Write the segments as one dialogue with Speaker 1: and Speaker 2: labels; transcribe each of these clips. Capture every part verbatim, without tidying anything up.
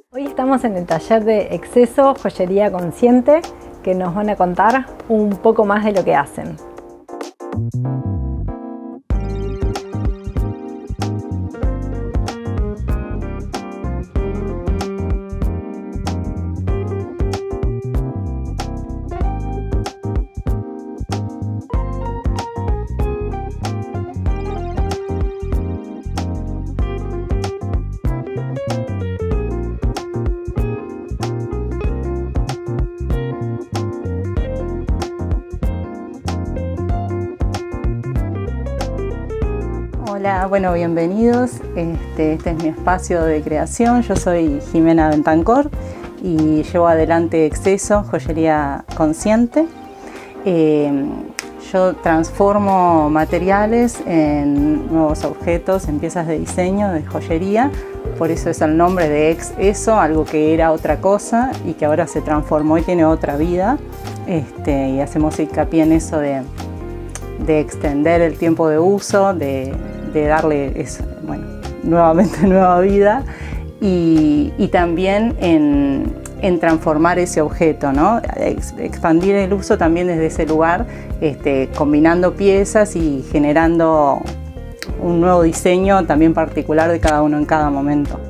Speaker 1: Hoy estamos en el taller de Exceso Joyería Consciente, que nos van a contar un poco más de lo que hacen.
Speaker 2: Hola, bueno, bienvenidos. Este, este es mi espacio de creación. Yo soy Jimena Bentancor y llevo adelante Exceso Joyería Consciente. Eh, yo transformo materiales en nuevos objetos, en piezas de diseño, de joyería. Por eso es el nombre de Exceso, algo que era otra cosa y que ahora se transformó y tiene otra vida. Este, y hacemos hincapié en eso de, de extender el tiempo de uso, de de darle eso, bueno, nuevamente nueva vida y, y también en, en transformar ese objeto, ¿no? Expandir el uso también desde ese lugar, este, combinando piezas y generando un nuevo diseño también particular de cada uno en cada momento.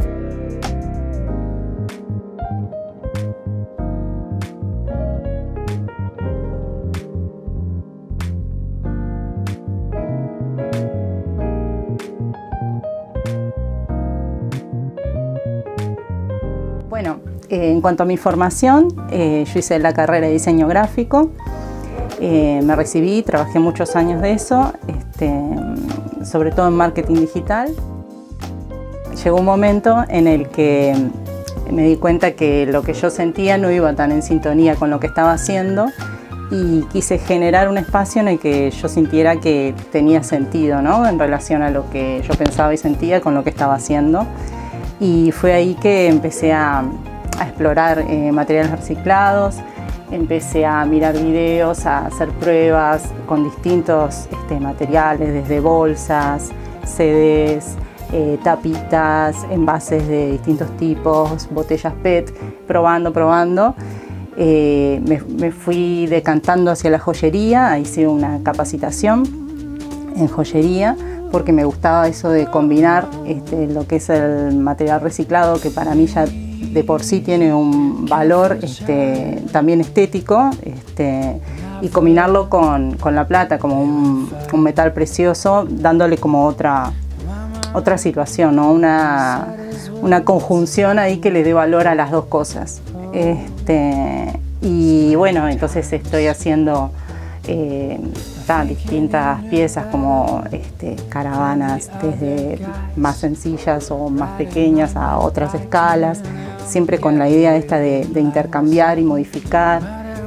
Speaker 2: Bueno, eh, en cuanto a mi formación, eh, yo hice la carrera de diseño gráfico, eh, me recibí, trabajé muchos años de eso, este, sobre todo en marketing digital. Llegó un momento en el que me di cuenta que lo que yo sentía no iba tan en sintonía con lo que estaba haciendo y quise generar un espacio en el que yo sintiera que tenía sentido, ¿no? En relación a lo que yo pensaba y sentía con lo que estaba haciendo. Y fue ahí que empecé a, a explorar eh, materiales reciclados, empecé a mirar videos, a hacer pruebas con distintos este, materiales, desde bolsas, C Ds, eh, tapitas, envases de distintos tipos, botellas P E T, probando, probando. Eh, me, me fui decantando hacia la joyería, hice una capacitación en joyería, porque me gustaba eso de combinar este, lo que es el material reciclado, que para mí ya de por sí tiene un valor este, también estético, este, y combinarlo con, con la plata como un, un metal precioso, dándole como otra, otra situación, ¿no? una, una conjunción ahí que le dé valor a las dos cosas. Este, y bueno, entonces estoy haciendo Eh, distintas piezas como este, caravanas, desde más sencillas o más pequeñas a otras escalas, siempre con la idea esta de, de intercambiar y modificar,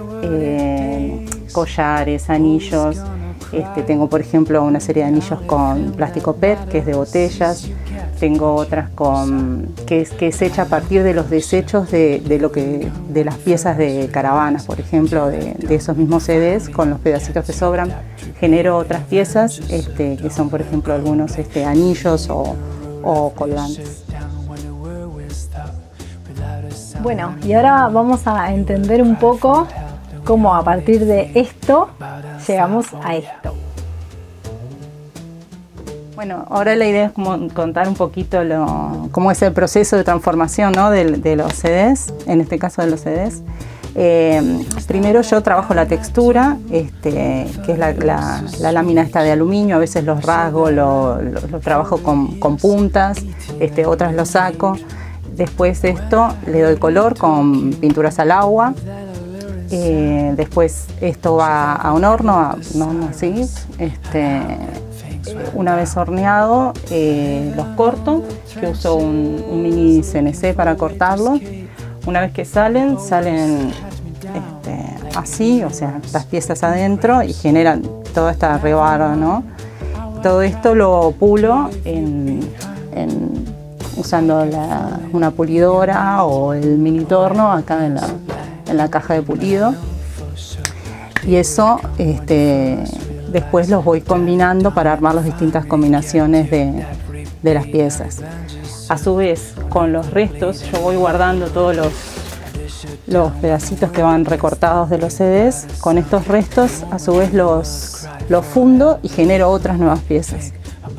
Speaker 2: eh, collares, anillos. Este, tengo por ejemplo una serie de anillos con plástico P E T, que es de botellas. Tengo otras con, que, es, que es hecha a partir de los desechos de, de, lo que, de las piezas de caravanas, por ejemplo, de, de esos mismos C Ds, con los pedacitos que sobran. Genero otras piezas, este, que son por ejemplo algunos este, anillos o, o colgantes.
Speaker 1: Bueno, y ahora vamos a entender un poco cómo a partir de esto llegamos a esto.
Speaker 2: Bueno, ahora la idea es como contar un poquito lo, cómo es el proceso de transformación, ¿no? de, de los C Ds, en este caso de los C Ds. Eh, primero yo trabajo la textura, este, que es la, la, la lámina esta de aluminio, a veces los rasgo, lo, lo, lo trabajo con, con puntas, este, otras lo saco. Después de esto le doy color con pinturas al agua. Eh, después esto va a un horno, a un horno así. Este, Una vez horneado, eh, los corto, que uso un, un mini C N C para cortarlos. Una vez que salen, salen este, así, o sea, estas piezas adentro y generan toda esta rebarba, ¿no? Todo esto lo pulo en, en, usando la, una pulidora o el mini torno acá en la, en la caja de pulido. Y eso, este, después los voy combinando para armar las distintas combinaciones de, de las piezas. A su vez, con los restos, yo voy guardando todos los, los pedacitos que van recortados de los C Ds. Con estos restos, a su vez, los, los fundo y genero otras nuevas piezas.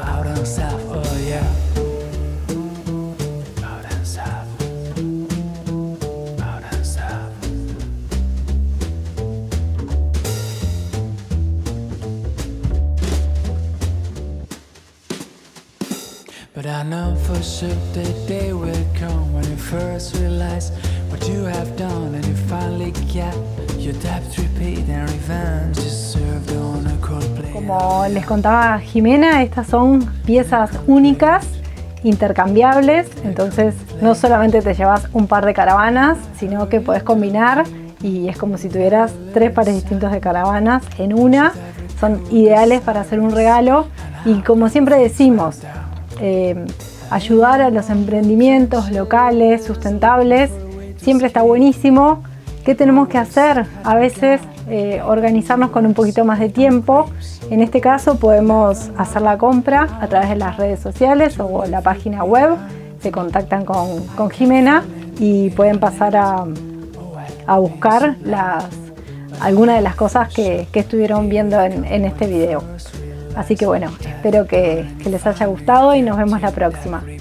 Speaker 3: But I know for sure the day will come when you first realize what you have done, and you finally get your debt repaid and revenge is served on a cold plate.
Speaker 1: Como les contaba Jimena, estas son piezas únicas, intercambiables, entonces no solamente te llevas un par de caravanas, sino que puedes combinar y es como si tuvieras tres pares distintos de caravanas en una. Son ideales para hacer un regalo y, como siempre decimos, Eh, ayudar a los emprendimientos locales, sustentables, siempre está buenísimo. ¿Qué tenemos que hacer? A veces eh, organizarnos con un poquito más de tiempo. En este caso podemos hacer la compra a través de las redes sociales o la página web. Se contactan con, con Jimena y pueden pasar a, a buscar las, algunas de las cosas que, que estuvieron viendo en, en este video. Así que bueno, espero que, que les haya gustado y nos vemos la próxima.